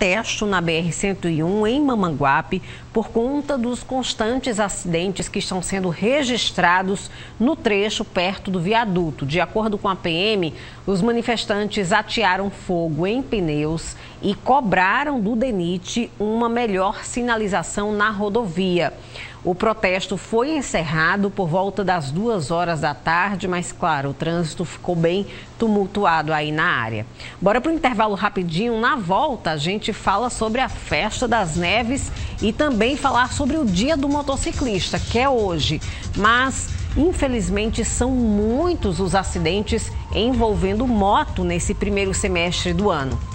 protesto na BR-101 em Mamanguape por conta dos constantes acidentes que estão sendo registrados no trecho perto do viaduto. De acordo com a PM, os manifestantes atearam fogo em pneus e cobraram do DENIT uma melhor sinalização na rodovia. O protesto foi encerrado por volta das 2 horas da tarde, mas, claro, o trânsito ficou bem tumultuado aí na área. Bora para o intervalo rapidinho. Na volta, a gente fala sobre a Festa das Neves e também falar sobre o Dia do Motociclista, que é hoje. Mas, infelizmente, são muitos os acidentes envolvendo moto nesse primeiro semestre do ano.